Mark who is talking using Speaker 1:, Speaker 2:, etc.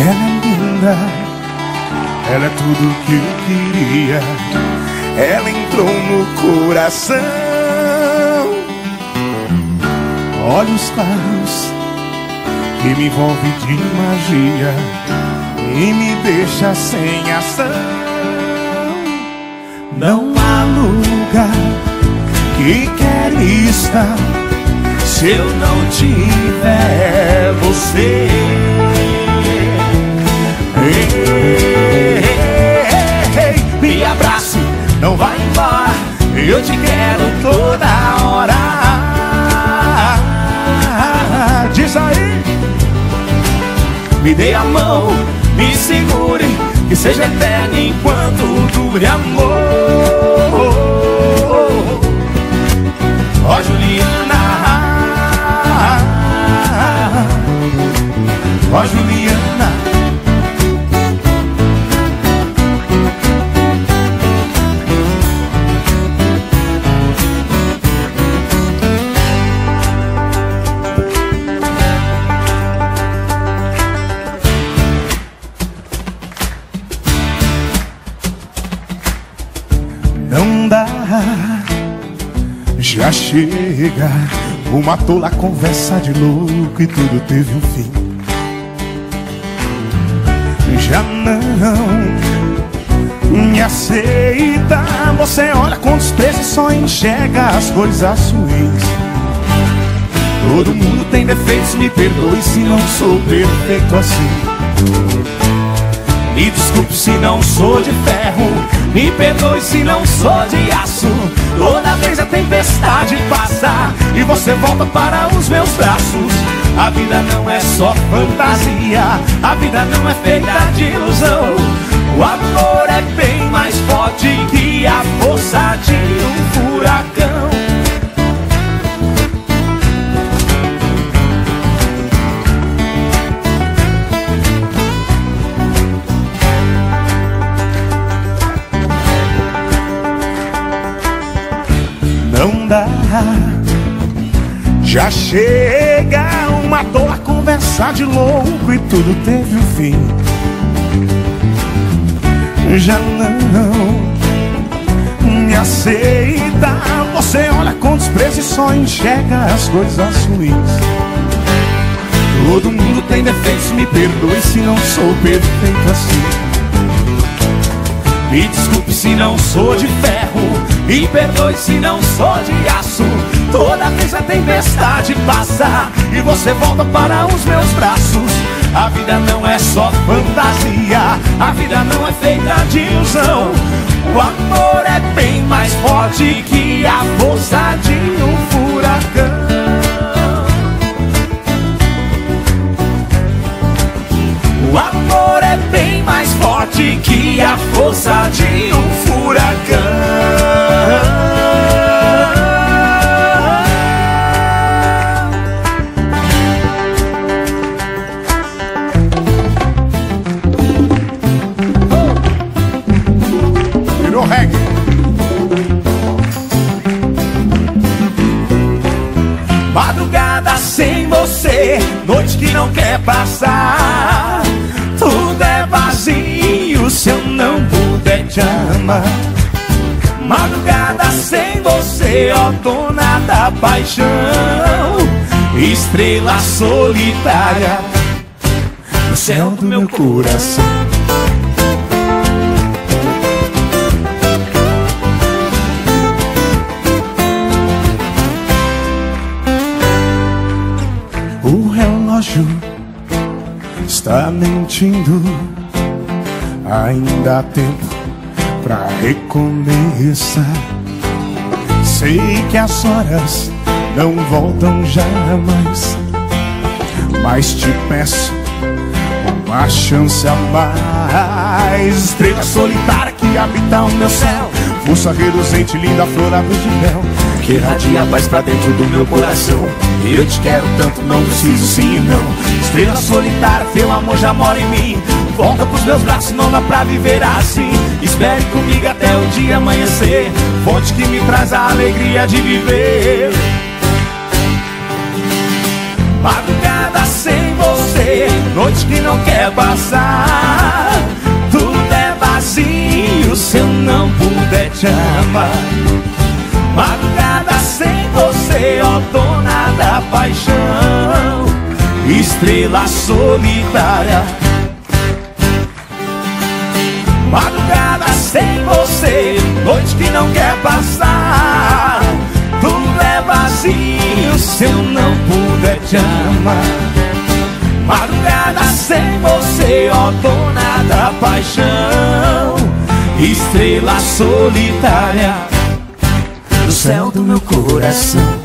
Speaker 1: Ela é linda, ela é tudo que eu queria. Ela entrou no coração. Olhos claros que me envolve de magia e me deixa sem ação. Não há lugar que quero estar se eu não tiver você. Me abrace, não vai embora, eu te quero toda hora. Diz aí. Me dê a mão, me segure, que seja eterno enquanto dure amor. Ó Juliana, ó Juliana. Não dá, já chega uma tola conversa de louco e tudo teve um fim. Já não me aceita, você olha com desprezo e só enxerga as coisas ruins. Todo mundo tem defeitos, me perdoe se não sou perfeito assim. Me desculpe se não sou de ferro, me perdoe se não sou de aço. Toda vez a tempestade passa e você volta para os meus braços. A vida não é só fantasia, a vida não é feita de ilusão. O amor é bem mais forte que a força de um furacão. Não dá, já chega uma dor a conversar de louco e tudo teve um fim. Já não me aceita, você olha com desprezo e só enxerga as coisas ruins. Todo mundo tem defeitos, me perdoe se não sou perfeito assim. Me desculpe se não sou de ferro, me perdoe se não sou de aço. Toda vez a tempestade passa e você volta para os meus braços. A vida não é só fantasia, a vida não é feita de ilusão. O amor é bem mais forte que a força de um furacão. O amor é bem mais forte que a força de um furacão. Virou reggae. Madrugada sem você, noite que não quer passar. Tudo é vazio se eu não puder te amar. Madrugada sem você, ó dona da paixão. Estrela solitária no céu do meu coração. O relógio está mentindo, ainda há tempo pra recomeçar. Sei que as horas não voltam jamais, mas te peço uma chance a mais. Estrela solitária que habita o meu céu, força reluzente, linda flor da luz de mel, que irradia paz pra dentro do meu coração. E eu te quero tanto, não preciso sim e não. Estrela solitária, teu amor já mora em mim. Volta pros meus braços, não dá pra viver assim. Espere comigo até o dia amanhecer, fonte que me traz a alegria de viver. Madrugada sem você, você, noite que não quer passar. Tudo é vazio se eu não puder te amar. Madrugada sem você, ó dona da paixão, estrela solitária. Madrugada sem você, noite que não quer passar. Tudo é vazio se eu não puder te amar. Madrugada sem você, ó dona da paixão, estrela solitária do céu do meu coração.